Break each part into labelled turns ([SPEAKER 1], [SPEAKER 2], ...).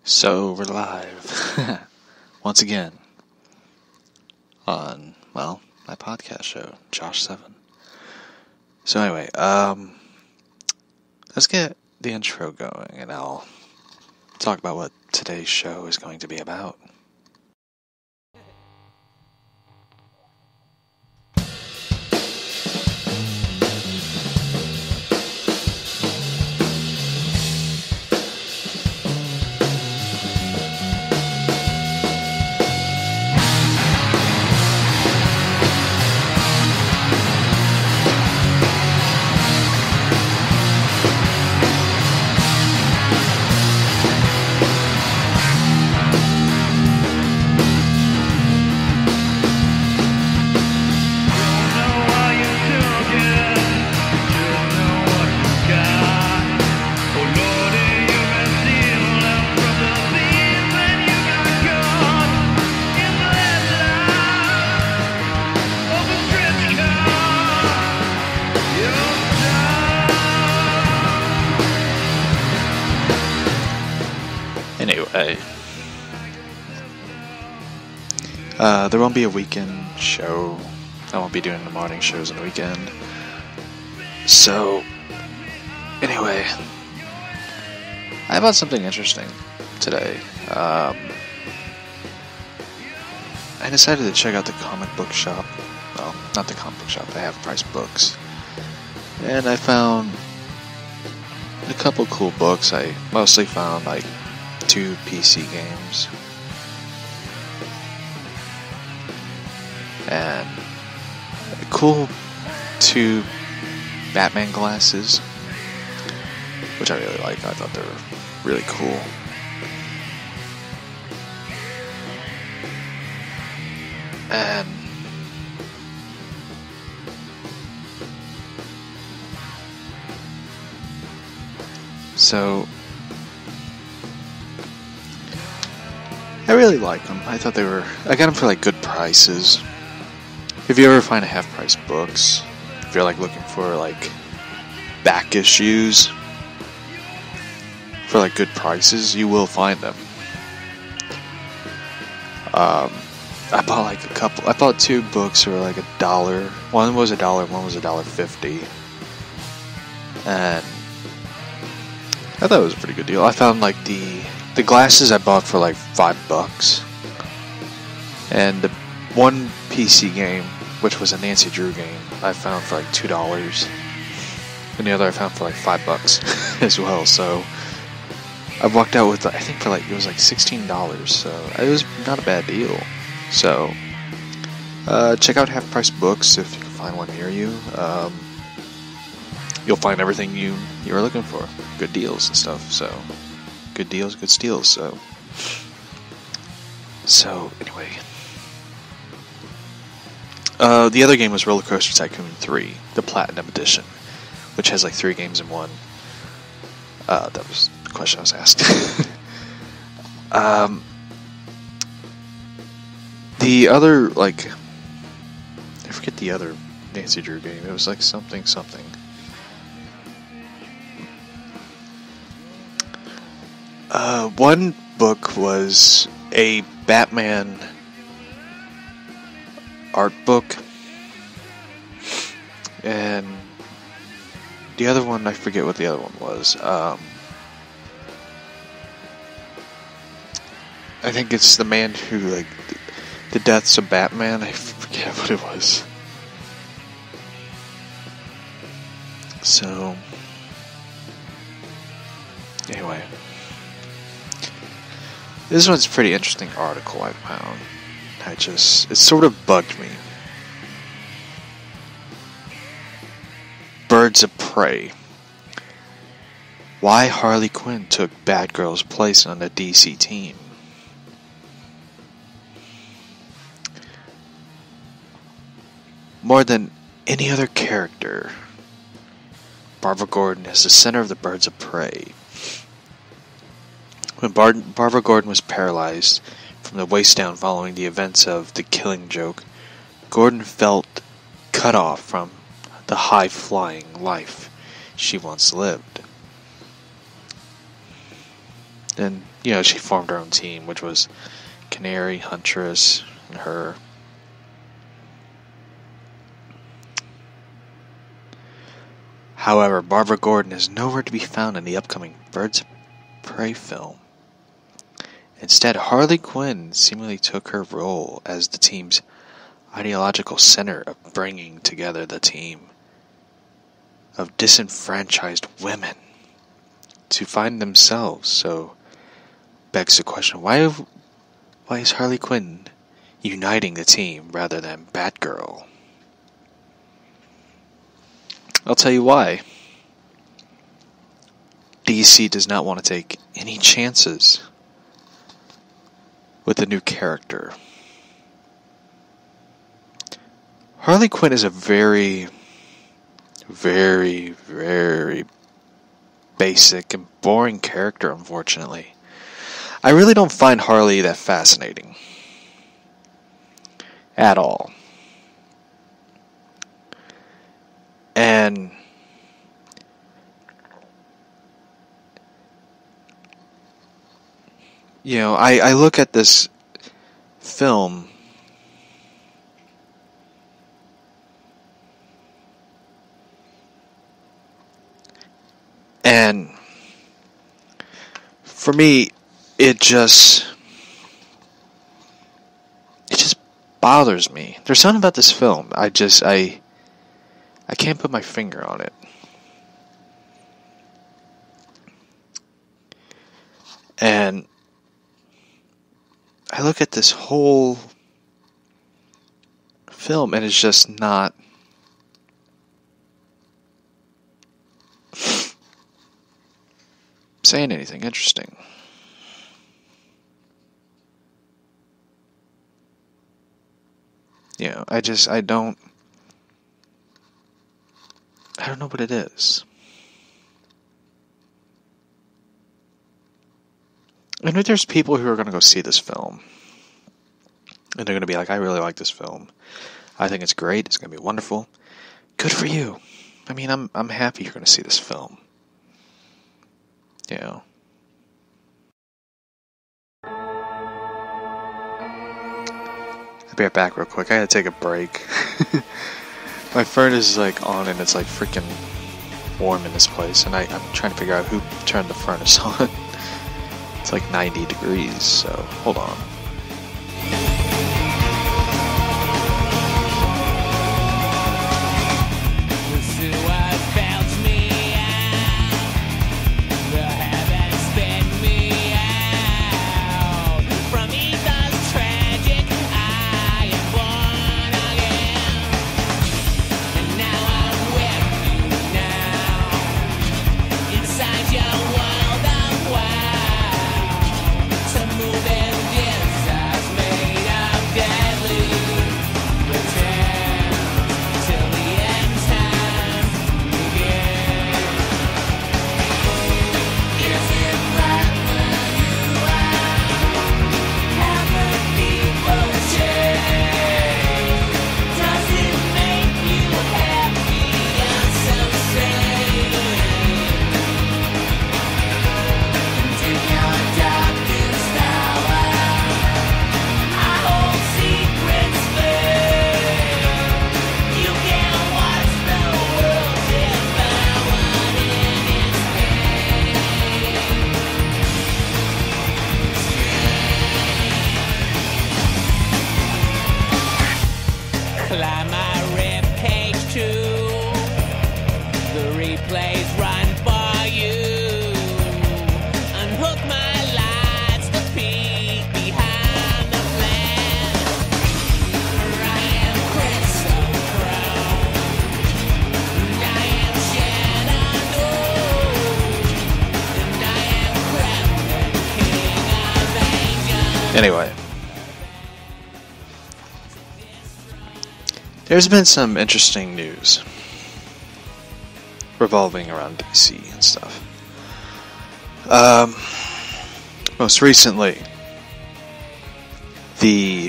[SPEAKER 1] So we're live once again on, well, my podcast show, Josh 7. So anyway, let's get the intro going and I'll talk about what today's show is going to be about. Anyway, there won't be a weekend show. I won't be doing the morning shows on the weekend. So, anyway, I bought something interesting today. I decided to check out the comic book shop. Well, not the comic book shop, the half-price books. And I found a couple cool books. I mostly found, like, 2 PC games. And cool 2 Batman glasses, which I really like. I thought they were really cool. And so I really like them. I thought I got them for like good prices. If you ever find a half-price books, if you're like looking for like back issues for like good prices, you will find them. I bought like a couple. I bought 2 books for like $1. One was $1, one was $1.50, and I thought it was a pretty good deal. I found like the glasses I bought for like $5, and the one PC game, which was a Nancy Drew game, I found for like $2, and the other I found for like $5 as well. So I walked out with, I think for like, it was like $16, so it was not a bad deal. So check out Half Price Books if you can find one near you. You'll find everything you are looking for, good deals and stuff. So good deals, good steals. So anyway, the other game was Roller Coaster Tycoon 3, the Platinum Edition, which has like 3 games in one. That was the question I was asked. The other, like, I forget the other Nancy Drew game. It was like something. One book was a Batman art book, and the other one, I forget what the other one was. I think it's the man who, like, the Deaths of Batman. I forget what it was. So, anyway, this one's a pretty interesting article I found. It sort of bugged me. Birds of Prey. Why Harley Quinn took Batgirl's place on the DC team. More than any other character, Barbara Gordon is the center of the Birds of Prey. When Barbara Gordon was paralyzed from the waist down following the events of The Killing Joke, Gordon felt cut off from the high-flying life she once lived. And, you know, she formed her own team, which was Canary, Huntress, and her. However, Barbara Gordon is nowhere to be found in the upcoming Birds of Prey film. Instead, Harley Quinn seemingly took her role as the team's ideological center of bringing together the team of disenfranchised women to find themselves. So, begs the question, why is Harley Quinn uniting the team rather than Batgirl? I'll tell you why. DC does not want to take any chances with a new character. Harley Quinn is a very, very, very basic and boring character, unfortunately. I really don't find Harley that fascinating. At all. And you know, I look at this film and for me it just bothers me. There's something about this film I can't put my finger on it. And I look at this whole film and it's just not saying anything interesting. You know, I don't know what it is. And if there's people who are going to go see this film, and they're going to be like, I really like this film. I think it's great. It's going to be wonderful. Good for you. I mean, I'm happy you're going to see this film. You know. I'll be right back real quick. I gotta take a break. My furnace is like on and it's like freaking warm in this place, and I'm trying to figure out who turned the furnace on. It's like 90 degrees, so hold on. Anyway, there's been some interesting news revolving around DC and stuff. Most recently, the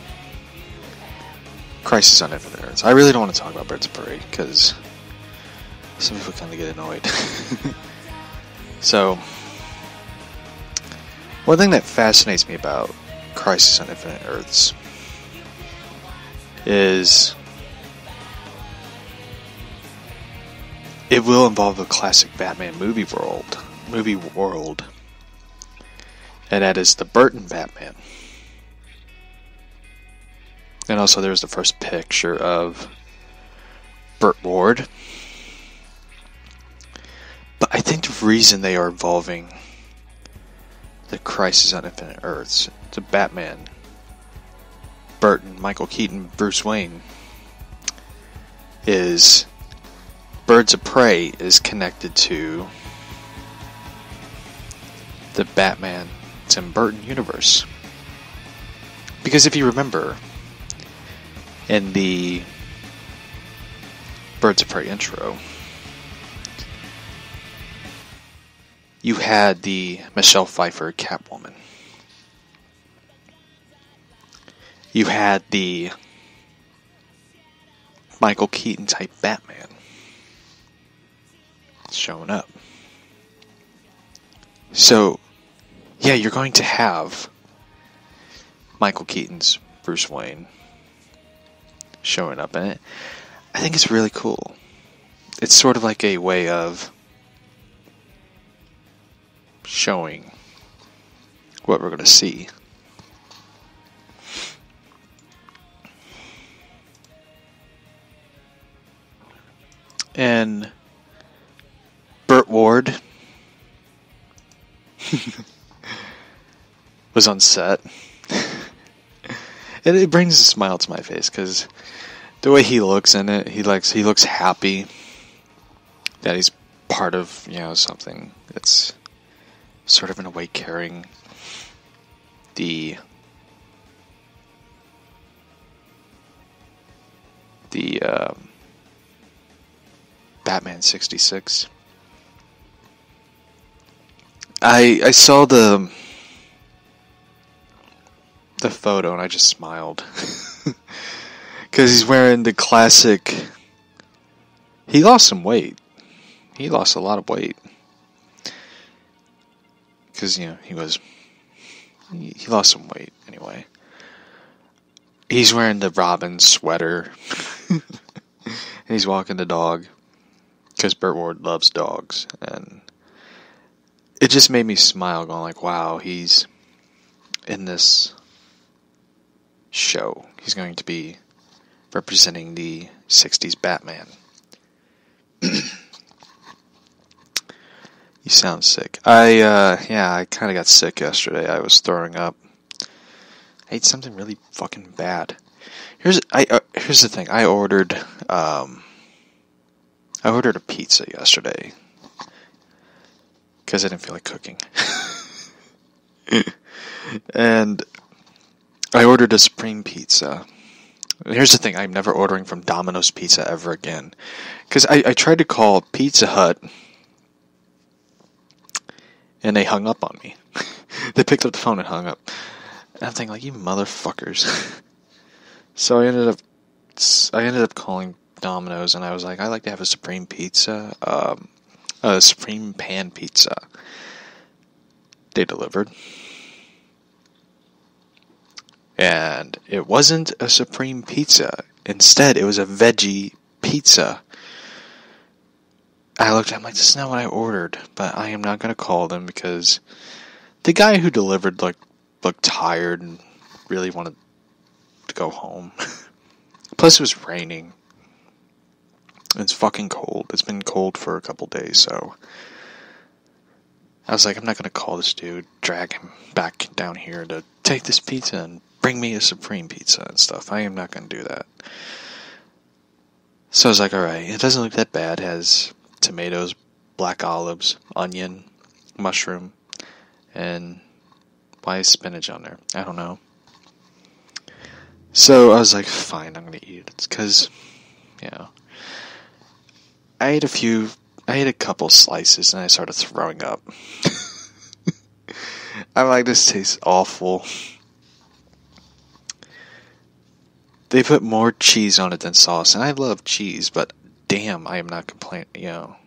[SPEAKER 1] Crisis on Infinite Earths. I really don't want to talk about Birds of Prey because some people kind of get annoyed. So, One thing that fascinates me about Crisis on Infinite Earths is it will involve the classic Batman movie world, and that is the Burton Batman. And also there's the first picture of Burt Ward. But I think the reason they are involving the Crisis on Infinite Earths, the Batman, Burton, Michael Keaton, Bruce Wayne, is Birds of Prey is connected to the Batman Tim Burton universe. Because if you remember, in the Birds of Prey intro, you had the Michelle Pfeiffer Catwoman. You had the Michael Keaton type Batman showing up. So, yeah, you're going to have Michael Keaton's Bruce Wayne showing up in it. I think it's really cool. It's sort of like a way of showing what we're going to see. And Burt Ward was on set. And it brings a smile to my face because the way he looks in it, he looks happy that he's part of, something that's sort of in a way carrying the Batman 66. I saw the photo and I just smiled because he's wearing the classic. He lost some weight. He lost a lot of weight because he lost some weight anyway. He's wearing the Robin sweater and he's walking the dog because Burt Ward loves dogs, and it just made me smile, going like, wow, he's in this show. He's going to be representing the 60s Batman. You sound sick. I kind of got sick yesterday. I was throwing up. I ate something really fucking bad. Here's the thing. I ordered a pizza yesterday because I didn't feel like cooking. And I ordered a Supreme Pizza. Here's the thing. I'm never ordering from Domino's Pizza ever again. Because I tried to call Pizza Hut and they hung up on me. They picked up the phone and hung up. And I'm thinking, like, you motherfuckers. So I ended up calling Domino's, and I was like, I'd like to have a Supreme Pizza, a Supreme Pan Pizza. They delivered. And it wasn't a Supreme Pizza. Instead, it was a veggie pizza. I looked at him like, this is not what I ordered, but I am not going to call them because the guy who delivered looked tired and really wanted to go home. Plus, it was raining. It's fucking cold. It's been cold for a couple days, so I was like, I'm not going to call this dude, drag him back down here to take this pizza and bring me a Supreme Pizza and stuff. I am not going to do that. So I was like, alright, it doesn't look that bad. It has tomatoes, black olives, onion, mushroom, and why is spinach on there? I don't know. So I was like, fine, I'm going to eat it. It's because, I ate a couple slices and I started throwing up. I'm like, this tastes awful. They put more cheese on it than sauce, and I love cheese, but damn, I am not complaining,